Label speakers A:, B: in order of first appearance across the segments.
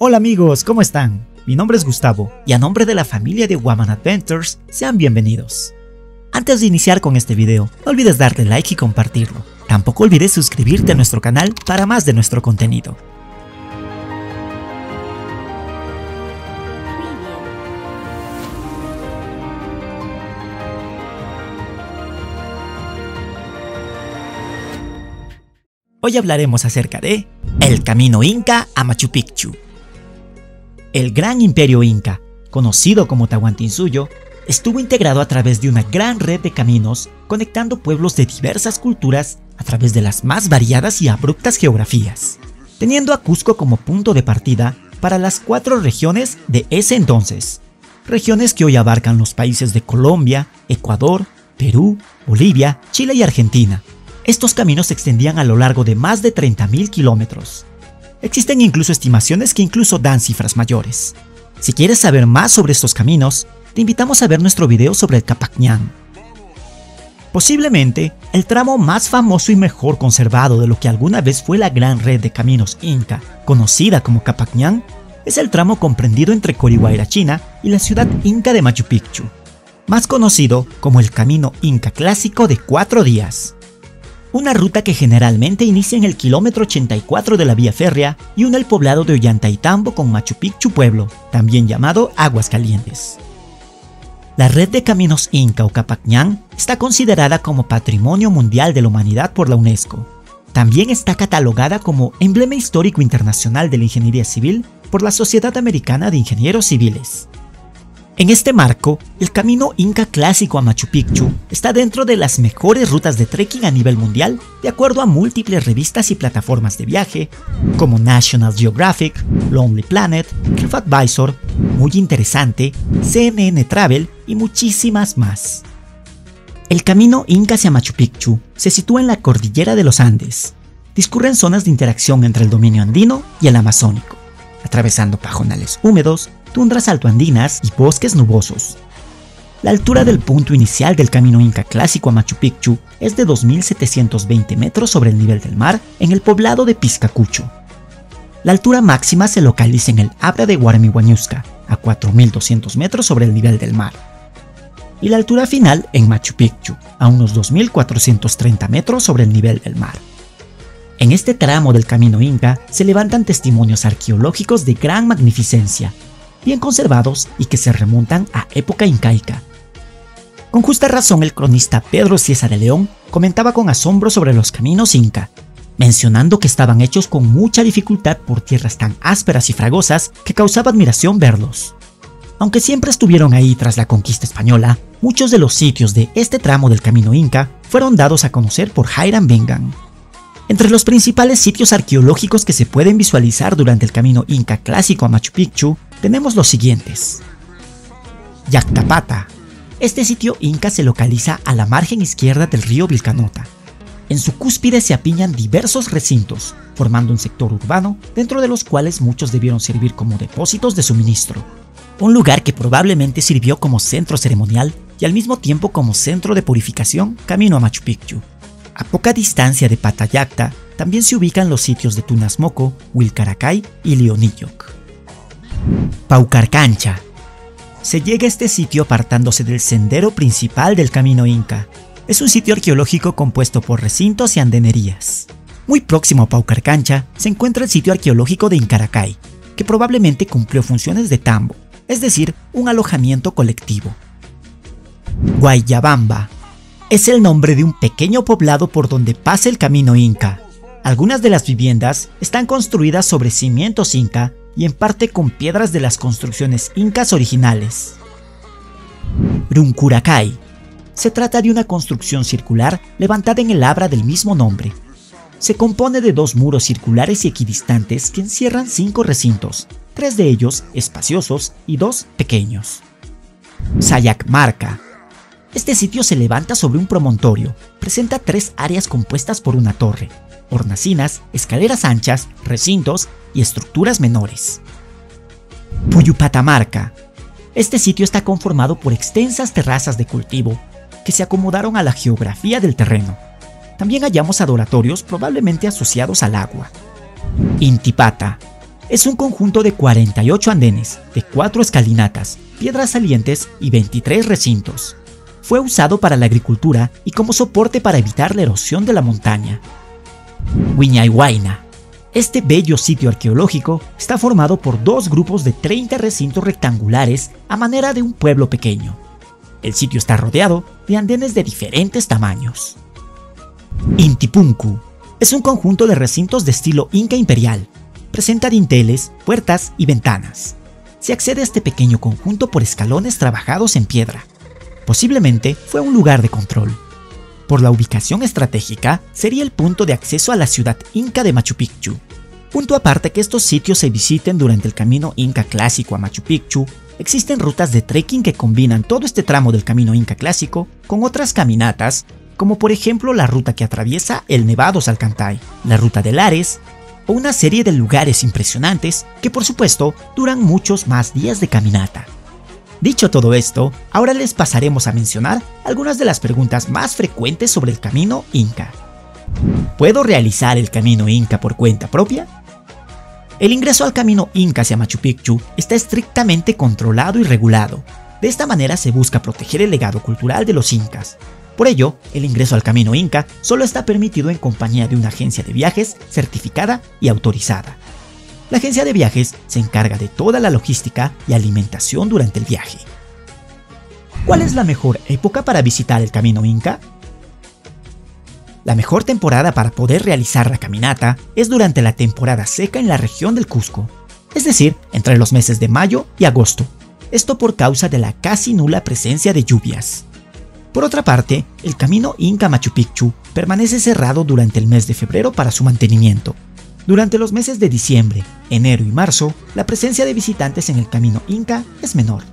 A: Hola amigos, ¿cómo están? Mi nombre es Gustavo y a nombre de la familia de Woman Adventures, sean bienvenidos. Antes de iniciar con este video, no olvides darle like y compartirlo. Tampoco olvides suscribirte a nuestro canal para más de nuestro contenido. Hoy hablaremos acerca de el camino Inca a Machu Picchu. El gran imperio Inca, conocido como Tahuantinsuyo, estuvo integrado a través de una gran red de caminos conectando pueblos de diversas culturas a través de las más variadas y abruptas geografías, teniendo a Cusco como punto de partida para las 4 regiones de ese entonces, regiones que hoy abarcan los países de Colombia, Ecuador, Perú, Bolivia, Chile y Argentina. Estos caminos se extendían a lo largo de más de 30.000 kilómetros. Existen incluso estimaciones que incluso dan cifras mayores. Si quieres saber más sobre estos caminos, te invitamos a ver nuestro video sobre el Capac Ñán. Posiblemente, el tramo más famoso y mejor conservado de lo que alguna vez fue la gran red de caminos Inca, conocida como Capac Ñán, es el tramo comprendido entre Corihuayra, China, y la ciudad Inca de Machu Picchu, más conocido como el Camino Inca Clásico de 4 días. Una ruta que generalmente inicia en el kilómetro 84 de la vía férrea y une el poblado de Ollantaytambo con Machu Picchu pueblo, también llamado Aguascalientes. La red de caminos Inca o Capac Ñán está considerada como Patrimonio Mundial de la Humanidad por la UNESCO. También está catalogada como Emblema Histórico Internacional de la Ingeniería Civil por la Sociedad Americana de Ingenieros Civiles. En este marco, el camino Inca Clásico a Machu Picchu está dentro de las mejores rutas de trekking a nivel mundial, de acuerdo a múltiples revistas y plataformas de viaje, como National Geographic, Lonely Planet, TripAdvisor, Muy Interesante, CNN Travel y muchísimas más. El camino Inca hacia Machu Picchu se sitúa en la cordillera de los Andes. Discurre en zonas de interacción entre el dominio andino y el amazónico, atravesando pajonales húmedos, tundras altoandinas y bosques nubosos. La altura del punto inicial del camino Inca Clásico a Machu Picchu es de 2.720 metros sobre el nivel del mar en el poblado de Piscacucho. La altura máxima se localiza en el Abra de Guarmihuañusca, a 4.200 metros sobre el nivel del mar. Y la altura final en Machu Picchu, a unos 2.430 metros sobre el nivel del mar. En este tramo del camino Inca se levantan testimonios arqueológicos de gran magnificencia, bien conservados y que se remontan a época incaica. Con justa razón el cronista Pedro Cieza de León comentaba con asombro sobre los caminos Inca, mencionando que estaban hechos con mucha dificultad por tierras tan ásperas y fragosas que causaba admiración verlos. Aunque siempre estuvieron ahí tras la conquista española, muchos de los sitios de este tramo del camino Inca fueron dados a conocer por Hiram Bingham. Entre los principales sitios arqueológicos que se pueden visualizar durante el camino Inca Clásico a Machu Picchu tenemos los siguientes. Yactapata. Este sitio Inca se localiza a la margen izquierda del río Vilcanota. En su cúspide se apiñan diversos recintos, formando un sector urbano, dentro de los cuales muchos debieron servir como depósitos de suministro. Un lugar que probablemente sirvió como centro ceremonial y al mismo tiempo como centro de purificación camino a Machu Picchu. A poca distancia de Patayacta también se ubican los sitios de Tunasmoco, Huilcaracay y Leonilloc. Paucarcancha. Se llega a este sitio apartándose del sendero principal del camino Inca. Es un sitio arqueológico compuesto por recintos y andenerías. Muy próximo a Paucarcancha se encuentra el sitio arqueológico de Incaracay, que probablemente cumplió funciones de tambo, es decir, un alojamiento colectivo. Guayabamba. Es el nombre de un pequeño poblado por donde pasa el camino Inca. Algunas de las viviendas están construidas sobre cimientos Inca y en parte con piedras de las construcciones incas originales. Runcuracay. Se trata de una construcción circular levantada en el Abra del mismo nombre. Se compone de 2 muros circulares y equidistantes que encierran 5 recintos, 3 de ellos espaciosos y 2 pequeños. Sayacmarca. Este sitio se levanta sobre un promontorio, presenta 3 áreas compuestas por una torre, hornacinas, escaleras anchas, recintos y estructuras menores. Puyupatamarca. Este sitio está conformado por extensas terrazas de cultivo que se acomodaron a la geografía del terreno. También hallamos adoratorios probablemente asociados al agua. Intipata. Es un conjunto de 48 andenes, de 4 escalinatas, piedras salientes y 23 recintos. Fue usado para la agricultura y como soporte para evitar la erosión de la montaña. Wiñayhuayna. Este bello sitio arqueológico está formado por 2 grupos de 30 recintos rectangulares a manera de un pueblo pequeño. El sitio está rodeado de andenes de diferentes tamaños. Intipunku. Es un conjunto de recintos de estilo Inca imperial. Presenta dinteles, puertas y ventanas. Se accede a este pequeño conjunto por escalones trabajados en piedra. Posiblemente fue un lugar de control. Por la ubicación estratégica, sería el punto de acceso a la ciudad Inca de Machu Picchu. Punto aparte que estos sitios se visiten durante el camino Inca clásico a Machu Picchu, existen rutas de trekking que combinan todo este tramo del camino Inca clásico con otras caminatas, como por ejemplo la ruta que atraviesa el Nevado Salcantay, la ruta de Lares, o una serie de lugares impresionantes que por supuesto duran muchos más días de caminata. Dicho todo esto, ahora les pasaremos a mencionar algunas de las preguntas más frecuentes sobre el camino Inca. ¿Puedo realizar el camino Inca por cuenta propia? El ingreso al camino Inca hacia Machu Picchu está estrictamente controlado y regulado. De esta manera se busca proteger el legado cultural de los incas. Por ello, el ingreso al camino Inca solo está permitido en compañía de una agencia de viajes certificada y autorizada. La agencia de viajes se encarga de toda la logística y alimentación durante el viaje. ¿Cuál es la mejor época para visitar el camino Inca? La mejor temporada para poder realizar la caminata es durante la temporada seca en la región del Cusco, es decir, entre los meses de mayo y agosto, esto por causa de la casi nula presencia de lluvias. Por otra parte, el camino Inca Machu Picchu permanece cerrado durante el mes de febrero para su mantenimiento. Durante los meses de diciembre, enero y marzo, la presencia de visitantes en el camino Inca es menor.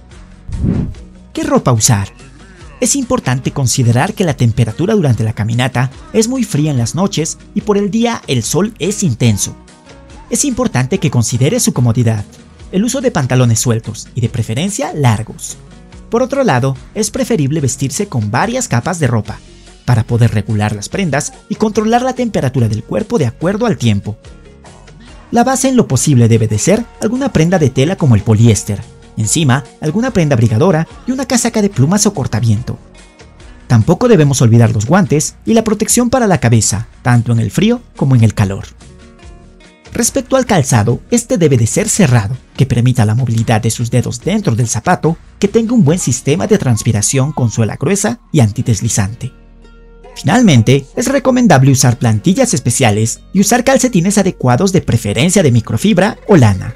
A: ¿Qué ropa usar? Es importante considerar que la temperatura durante la caminata es muy fría en las noches y por el día el sol es intenso. Es importante que considere su comodidad, el uso de pantalones sueltos y de preferencia largos. Por otro lado, es preferible vestirse con varias capas de ropa, para poder regular las prendas y controlar la temperatura del cuerpo de acuerdo al tiempo. La base en lo posible debe de ser alguna prenda de tela como el poliéster, encima alguna prenda abrigadora y una casaca de plumas o cortaviento. Tampoco debemos olvidar los guantes y la protección para la cabeza, tanto en el frío como en el calor. Respecto al calzado, este debe de ser cerrado, que permita la movilidad de sus dedos dentro del zapato, que tenga un buen sistema de transpiración con suela gruesa y antideslizante. Finalmente, es recomendable usar plantillas especiales y usar calcetines adecuados de preferencia de microfibra o lana.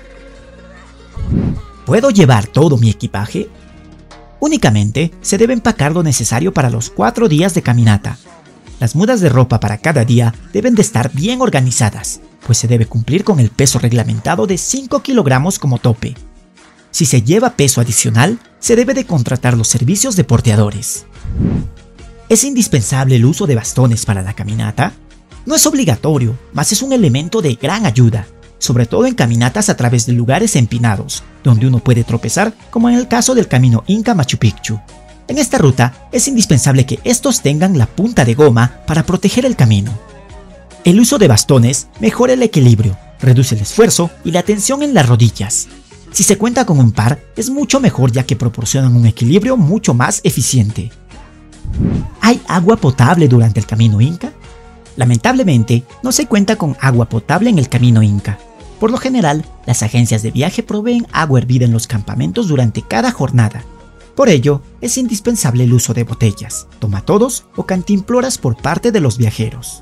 A: ¿Puedo llevar todo mi equipaje? Únicamente se debe empacar lo necesario para los 4 días de caminata. Las mudas de ropa para cada día deben de estar bien organizadas, pues se debe cumplir con el peso reglamentado de 5 kilogramos como tope. Si se lleva peso adicional, se debe de contratar los servicios de porteadores. ¿Es indispensable el uso de bastones para la caminata? No es obligatorio, mas es un elemento de gran ayuda, sobre todo en caminatas a través de lugares empinados, donde uno puede tropezar, como en el caso del camino Inca Machu Picchu. En esta ruta es indispensable que estos tengan la punta de goma para proteger el camino. El uso de bastones mejora el equilibrio, reduce el esfuerzo y la tensión en las rodillas. Si se cuenta con un par, es mucho mejor ya que proporcionan un equilibrio mucho más eficiente. ¿Hay agua potable durante el camino Inca? Lamentablemente, no se cuenta con agua potable en el camino Inca. Por lo general, las agencias de viaje proveen agua hervida en los campamentos durante cada jornada. Por ello, es indispensable el uso de botellas, tomatodos o cantimploras por parte de los viajeros.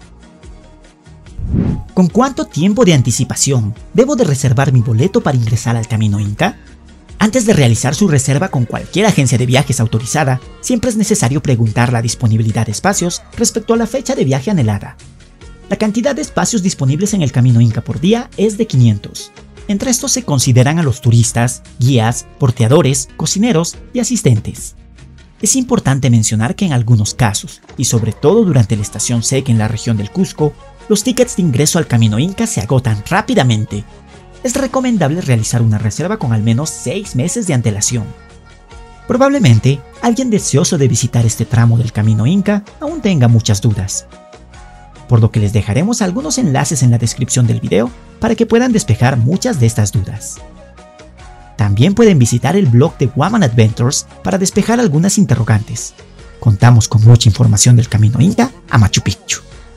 A: ¿Con cuánto tiempo de anticipación debo de reservar mi boleto para ingresar al camino Inca? Antes de realizar su reserva con cualquier agencia de viajes autorizada, siempre es necesario preguntar la disponibilidad de espacios respecto a la fecha de viaje anhelada. La cantidad de espacios disponibles en el camino Inca por día es de 500. Entre estos se consideran a los turistas, guías, porteadores, cocineros y asistentes. Es importante mencionar que en algunos casos, y sobre todo durante la estación seca en la región del Cusco, los tickets de ingreso al camino Inca se agotan rápidamente. Es recomendable realizar una reserva con al menos 6 meses de antelación. Probablemente, alguien deseoso de visitar este tramo del camino Inca aún tenga muchas dudas. por lo que les dejaremos algunos enlaces en la descripción del video para que puedan despejar muchas de estas dudas. También pueden visitar el blog de Guaman Adventures para despejar algunas interrogantes. Contamos con mucha información del camino Inca a Machu Picchu.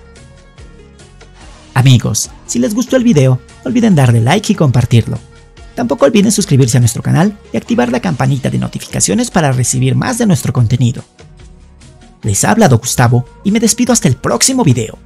A: Amigos, si les gustó el video, no olviden darle like y compartirlo. Tampoco olviden suscribirse a nuestro canal y activar la campanita de notificaciones para recibir más de nuestro contenido. Les ha hablado Gustavo y me despido hasta el próximo video.